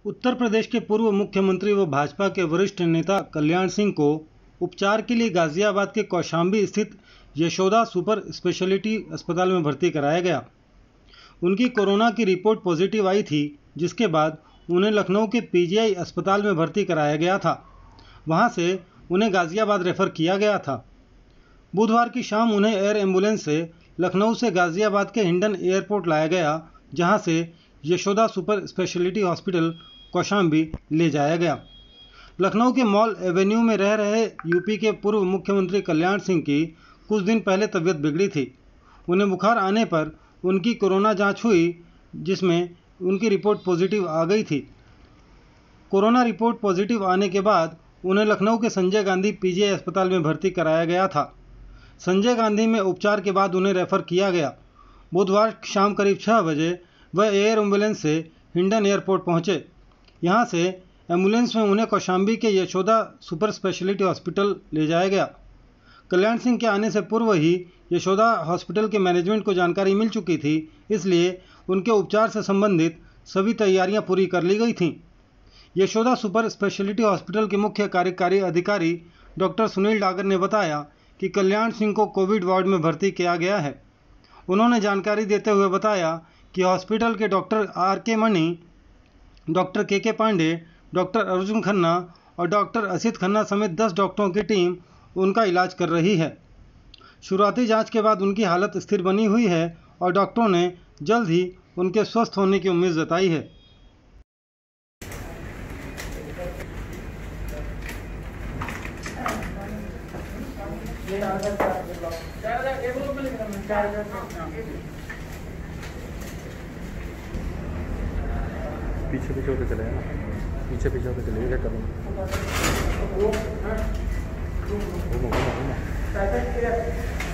उत्तर प्रदेश के पूर्व मुख्यमंत्री व भाजपा के वरिष्ठ नेता कल्याण सिंह को उपचार के लिए गाजियाबाद के कौशाम्बी स्थित यशोदा सुपर स्पेशलिटी अस्पताल में भर्ती कराया गया। उनकी कोरोना की रिपोर्ट पॉजिटिव आई थी, जिसके बाद उन्हें लखनऊ के पीजीआई अस्पताल में भर्ती कराया गया था। वहां से उन्हें गाजियाबाद रेफर किया गया था। बुधवार की शाम उन्हें एयर एम्बुलेंस से लखनऊ से गाजियाबाद के हिंडन एयरपोर्ट लाया गया, जहां से Yashoda super speciality hospital Kaushambi ले जाया गया। लखनऊ के मॉल एवेन्यू में रह रहे यूपी के पूर्व मुख्यमंत्री कल्याण सिंह की कुछ दिन पहले तबीयत बिगड़ी थी। उन्हें बुखार आने पर उनकी कोरोना जांच हुई, जिसमें उनकी रिपोर्ट पॉजिटिव आ गई थी। कोरोना रिपोर्ट पॉजिटिव आने के बाद उन्हें लखनऊ के संजय गांधी पीजीआई अस्पताल में भर्ती कराया गया था। संजय गांधी में उपचार के बाद उन्हें रेफर किया गया। बुधवार शाम करीब 6 बजे वह एयर एम्बुलेंस से हिंडन एयरपोर्ट पहुंचे। यहां से एम्बुलेंस में उन्हें कौशाम्बी के यशोदा सुपर स्पेशलिटी हॉस्पिटल ले जाया गया। कल्याण सिंह के आने से पूर्व ही यशोदा हॉस्पिटल के मैनेजमेंट को जानकारी मिल चुकी थी, इसलिए उनके उपचार से संबंधित सभी तैयारियां पूरी कर ली गई थीं। यशोदा सुपर स्पेशलिटी हॉस्पिटल के मुख्य कार्यकारी अधिकारी डॉक्टर सुनील डागर ने बताया कि कल्याण सिंह को कोविड वार्ड में भर्ती किया गया है। उन्होंने जानकारी देते हुए बताया कि हॉस्पिटल के डॉक्टर आर.के. मणि, डॉक्टर के पांडे, डॉक्टर अर्जुन खन्ना और डॉक्टर असित खन्ना समेत 10 डॉक्टरों की टीम उनका इलाज कर रही है। शुरुआती जांच के बाद उनकी हालत स्थिर बनी हुई है और डॉक्टरों ने जल्द ही उनके स्वस्थ होने की उम्मीद जताई है। पीछे पीछे होते चले ना, पीछे पीछे होते चले क्या करूँ। घूमो घूमो घूमो।